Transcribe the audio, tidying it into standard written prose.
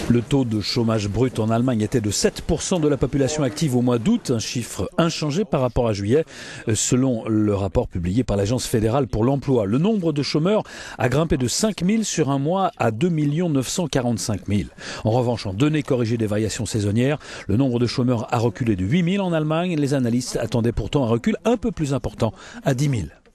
Le taux de chômage brut en Allemagne était de 7% de la population active au mois d'août, un chiffre inchangé par rapport à juillet, selon le rapport publié par l'Agence fédérale pour l'emploi. Le nombre de chômeurs a grimpé de 5 000 sur un mois à 2 945 000. En revanche, en données corrigées des variations saisonnières, le nombre de chômeurs a reculé de 8 000 en Allemagne. Les analystes attendaient pourtant un recul un peu plus important à 10 000.